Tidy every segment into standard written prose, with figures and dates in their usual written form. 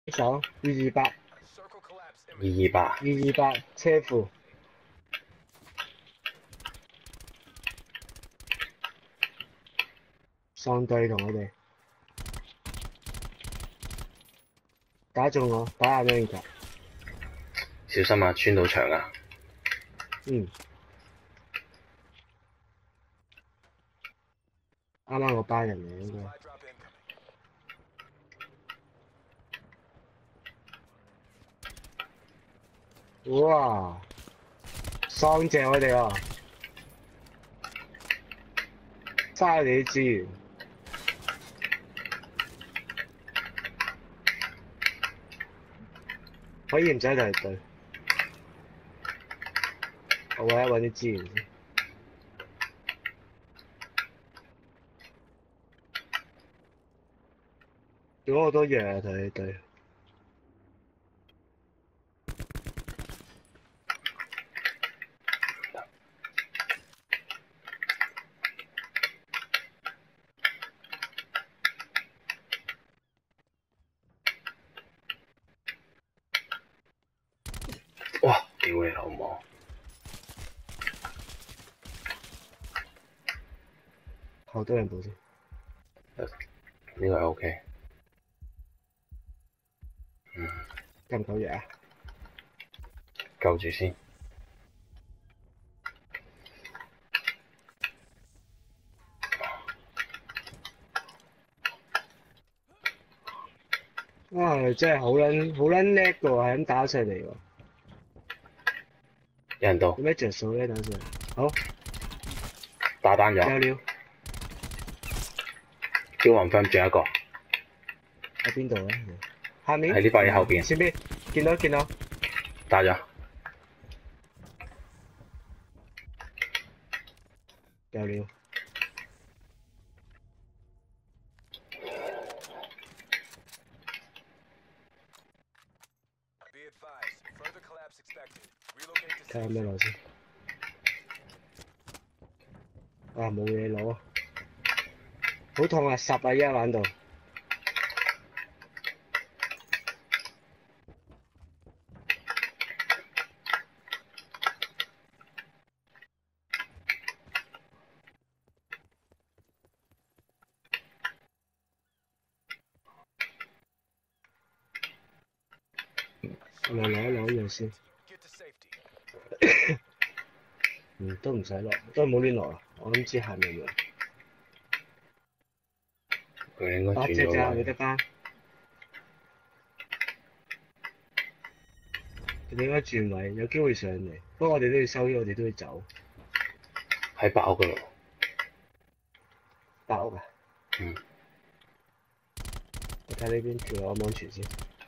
手228， 228， 228車庫，喪隊同我哋打中我，打下兩球。 小心啊，穿到牆啊！ 嗯，啱啱嗰班人嚟應該。哇！喪謝我哋啊！嘥我哋啲資源。可以唔使嚟對，我搵一搵啲資源先。如果我都弱啊，同你對。 哇！屌你老母！ 後多人步先。 呢個係 OK。 夠唔夠弱啊？ 救住先。 哇！真係好撚叻㗎喎，係咁打上嚟喎。 有人到。 有咩着數咧？打上嚟。好。 打單咗。 有料。 叫雲分仲有一個。 喺邊度啊？下面。 喺呢塊後邊。 前邊。見到。 打咗。 有料。睇下咩路先。啊，冇嘢攞。好痛啊！10啊，依家玩到。我嚟攞一攞呢樣先。都唔使落，都冇亂落啊！我諗知係咪用。 佢應該 8隻咋， 轉咗位。 你得班。佢哋應該轉位，有機會上嚟。不過我哋都要收呢，我哋都要走。 喺白屋嗰度。 白屋啊？ 嗯。 我睇呢邊跳落安全先。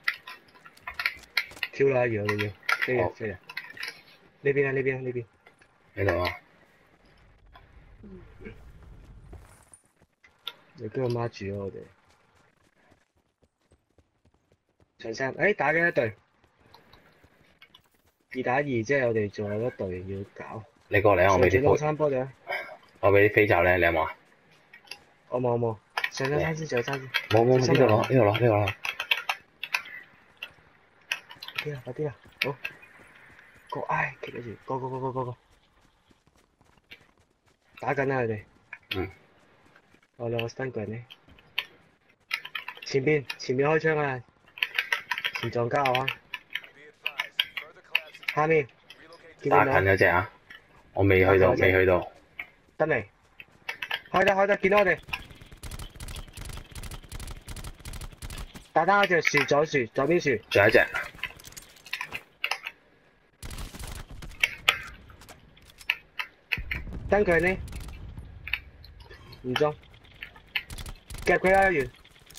跳啦，如果你要。飛啊！呢邊啊！呢邊。 喺度啊！ 你跟我媽住咗我哋。長山，打緊一隊。2打2，即係我哋仲有一隊要搞。 你過嚟啊！我俾啲上山波啫。 我俾啲飛罩咧，你有冇啊？ 我冇。上咗山先，上山先。 冇，呢度攞。 快啲啦！好。企得住，個。打緊啦佢哋。我兩個 stun 過人呢。前邊開槍啊！前撞交啊！下面。 打近嗰隻啊！我未去到。 得未？開得，見到我哋。打單嗰隻樹，左邊樹。 仲有一隻。 登佢呢？唔中。夾佢啦，完。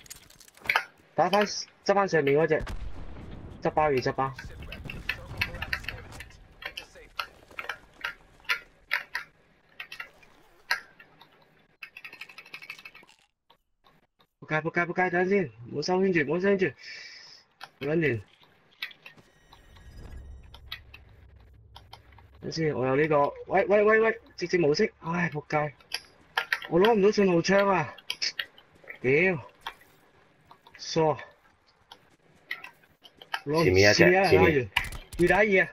執翻上面嗰隻。執包。仆街，等陣先，唔好收圈住，好撚亂。等先，我有呢個，喂，直接模式，唉，仆街，我攞唔到信號槍啊，屌，疏， 前面一隻，前面要打二啊！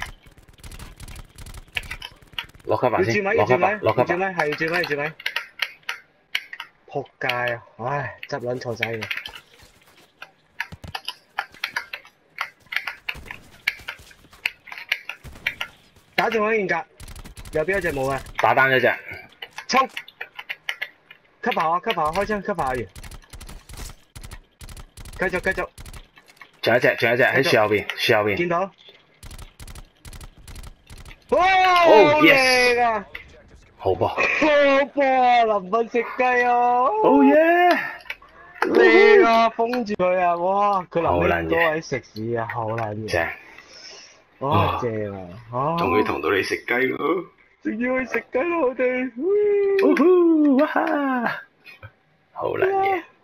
落級吧先， 要轉位， 落級吧， 要轉位， 落級吧。 要轉位，係要轉位，要轉位。仆街啊！唉，執撚錯仔嘅。打中嗰件格，右邊嗰隻冇啊！ 打單咗隻， 衝！吸下啊！吸下，開槍吸下完。繼續繼續， 仲有一隻喺樹後邊，樹後邊。 見到。哇！ Oh 好 yes！ 靚啊！ 好波好波啊！臨瞓食雞啊！ ！Oh yeah！ 靚啊！封住佢啊！哇！佢臨尾好撚嘢嗰位食屎啊！好撚嘢！ 正， 哇！正啊！啊！ 終於同到你食雞咯！ 仲要去食雞咯，我哋。 呼呼哇哈！好撚嘢。